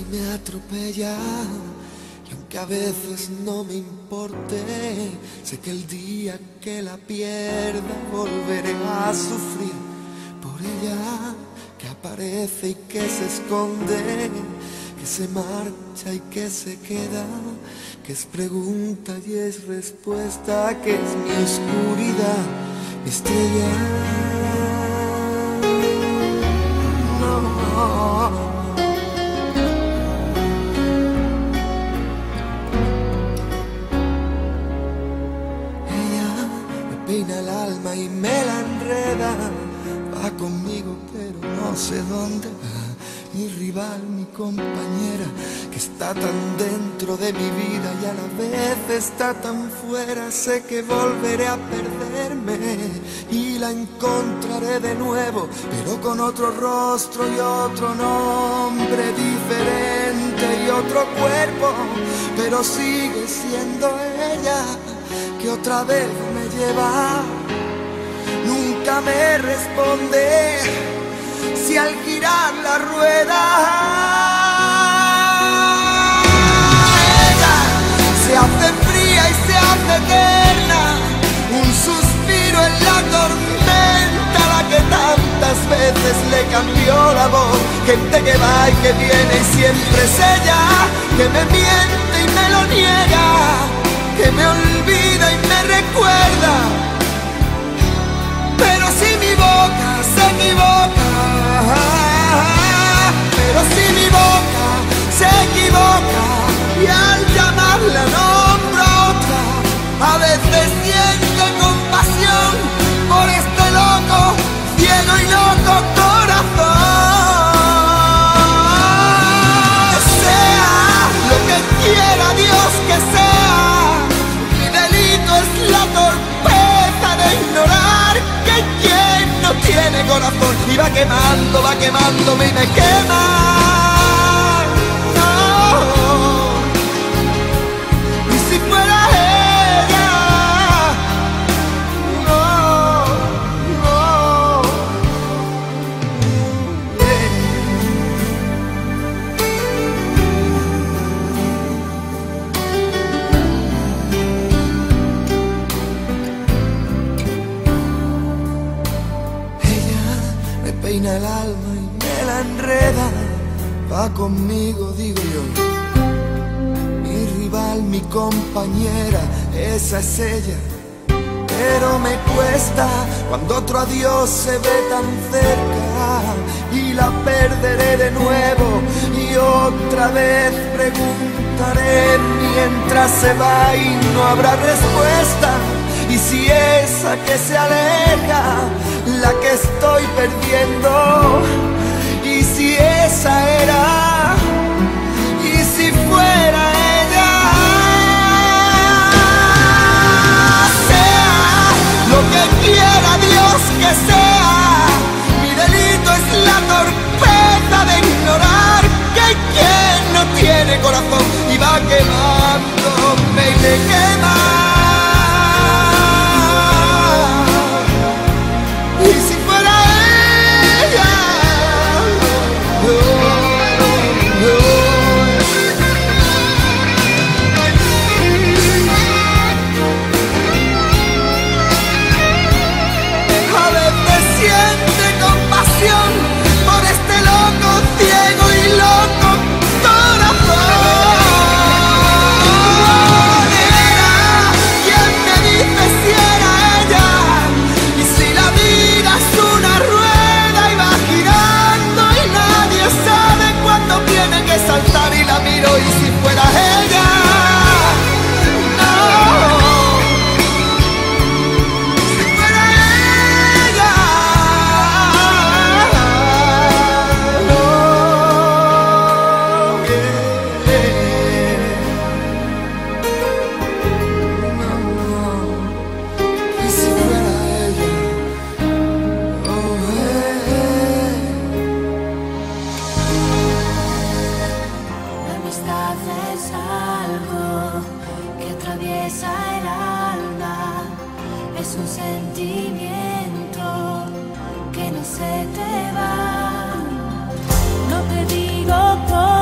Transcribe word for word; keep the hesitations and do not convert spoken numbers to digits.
me atropella. Y aunque a veces no me importe, sé que el día que la pierda volveré a sufrir por ella, que aparece y que se esconde, que se marcha y que se queda, que es pregunta y es respuesta, que es mi oscuridad, mi estrella. No, no. Peina el alma y me la enreda, va conmigo pero no sé dónde va. Mi rival, mi compañera, que está tan dentro de mi vida y a la vez está tan fuera. Sé que volveré a perderme y la encontraré de nuevo, pero con otro rostro y otro nombre diferente y otro cuerpo, pero sigue siendo ella que otra vez me lleva. Nunca me responde si al girar la rueda ella se hace fría y se hace eterna, un suspiro en la tormenta, la que tantas veces le cambió la voz. Gente que va y que viene y siempre es ella, que me miente y me lo niega, que me olvida y me recuerda. Pero si mi boca se equivoca, pero si mi boca se equivoca y al llamarla nombro a otra, a veces siento compasión por este loco, ciego y loco corazón. Sea lo que quiera Dios que sea, mi delito es la torpeza de ignorar que quien no tiene corazón y va quemando, va quemándome y me quema. No. Y si fuera ella, no, no. Yeah. Peina el alma y me la enreda, va conmigo, digo yo. Mi rival, mi compañera, esa es ella. Pero me cuesta cuando otro adiós se ve tan cerca y la perderé de nuevo y otra vez preguntaré mientras se va y no habrá respuesta. Y si esa que se aleja, la que estoy perdiendo, y si esa era, y si fuera ella, sea lo que quiera Dios que sea, mi delito es la torpeza de ignorar que quien no tiene corazón y va quemándome y me quema. Y si fuera ella, no, no, a veces siente compasión por este loco, ciego y loco corazón. Era quien me dice si era ella, y si la vida es una rueda y va girando y nadie sabe cuándo tiene que saltar, y la miro y si fuera ella, no, si fuera ella, no, yeah. Y si fuera ella, la amistad es algo que atraviesa el alma, es un sentimiento que no se te va. No te digo por